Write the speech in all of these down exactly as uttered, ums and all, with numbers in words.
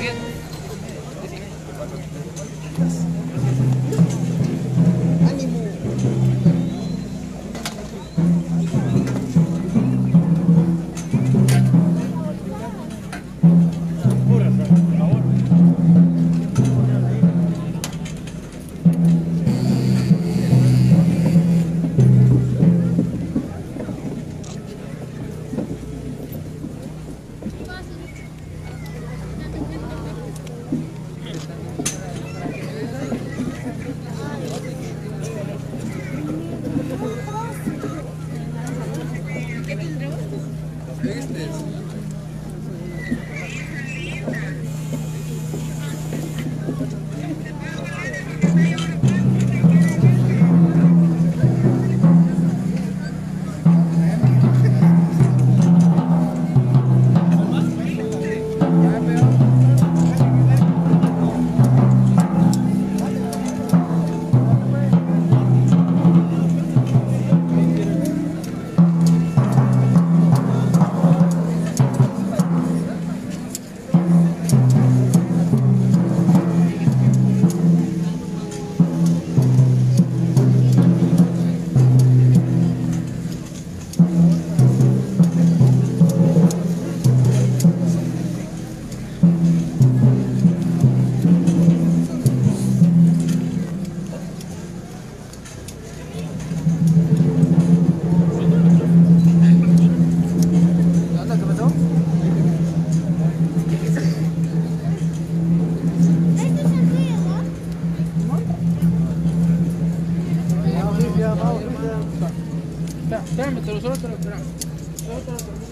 Espérame, te lo solo te lo espera. Solo te lo termino.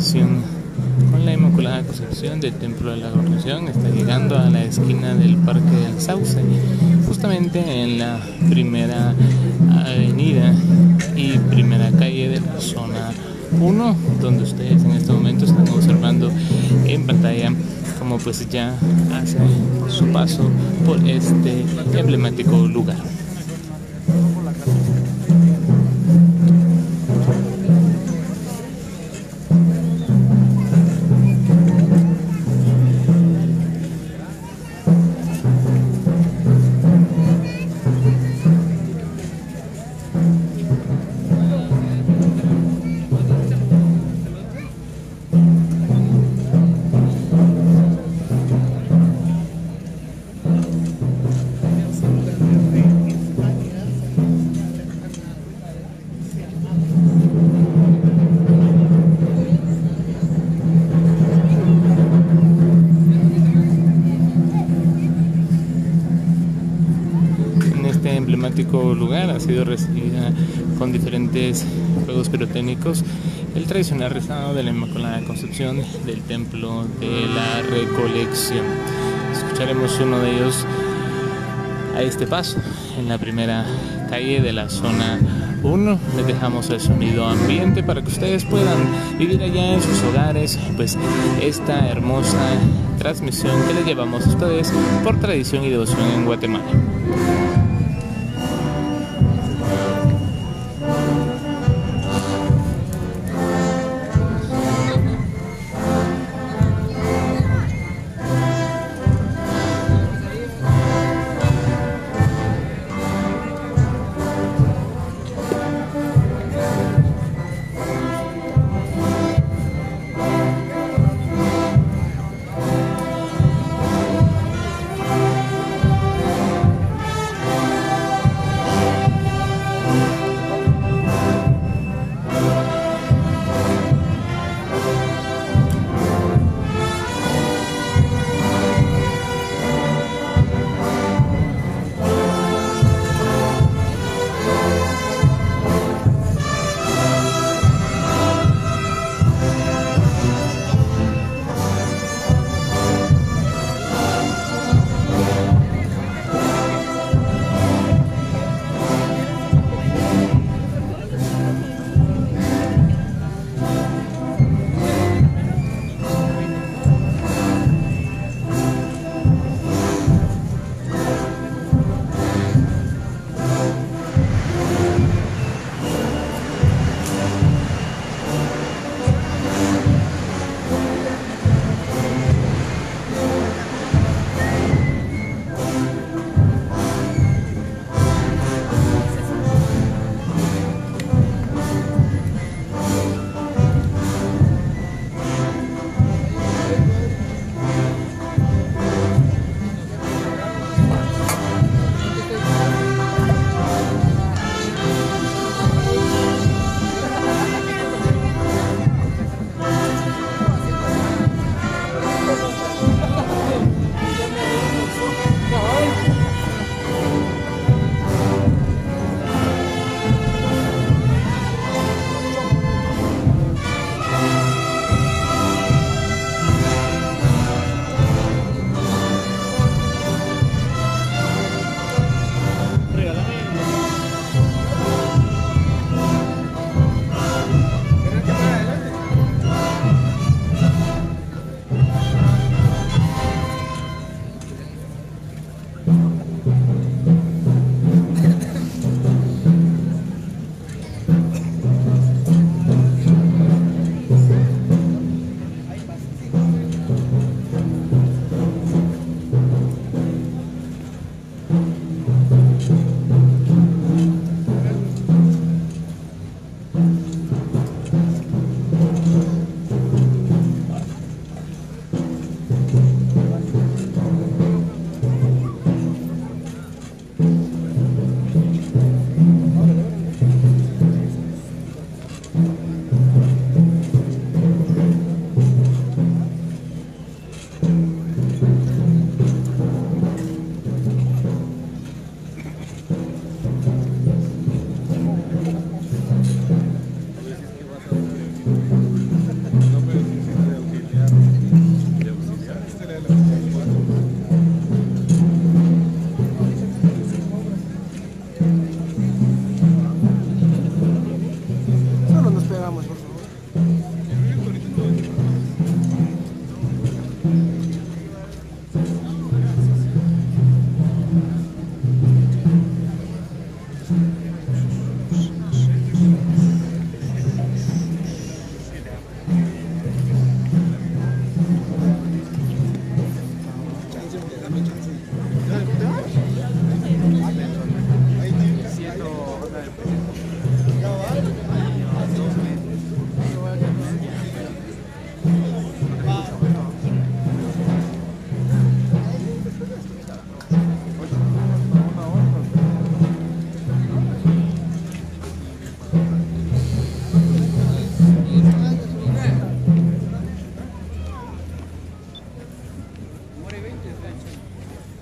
procesión con la Inmaculada Concepción del Templo de la Corrección está llegando a la esquina del Parque del Sauce, justamente en la primera avenida y primera calle de la zona uno, donde ustedes en este momento están observando en pantalla como pues ya hace su paso por este emblemático lugar. Emblemático lugar ha sido recibida con diferentes fuegos pirotécnicos el tradicional rezado de la Inmaculada Concepción del Templo de la Recolección. Escucharemos uno de ellos a este paso en la primera calle de la zona uno. Les dejamos el sonido ambiente para que ustedes puedan vivir allá en sus hogares pues esta hermosa transmisión que les llevamos a ustedes por tradición y devoción en Guatemala.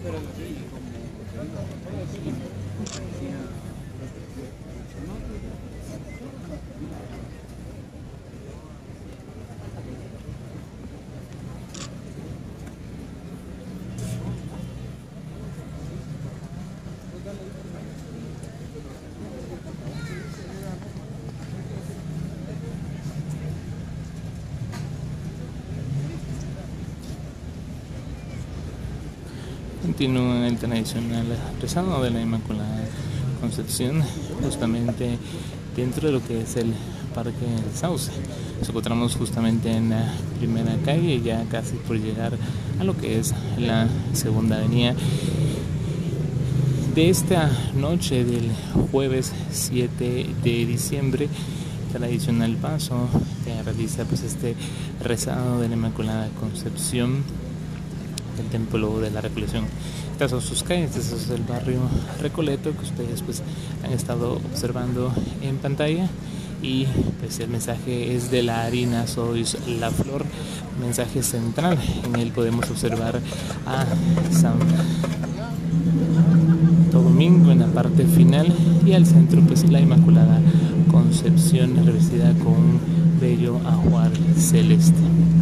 Continúa el tradicional rezado de la Inmaculada Concepción, justamente dentro de lo que es el Parque del Sauce. Nos encontramos justamente en la primera calle, ya casi por llegar a lo que es la segunda avenida. De esta noche del jueves siete de diciembre, tradicional paso que realiza pues este rezado de la Inmaculada Concepción del Templo de la Recolección. Estas son sus calles, este es el barrio Recoleto que ustedes pues han estado observando en pantalla, y pues el mensaje es: de la harina sois la flor, mensaje central. En él podemos observar a San Domingo en la parte final, y al centro pues la Inmaculada Concepción revestida con un bello ajuar celeste.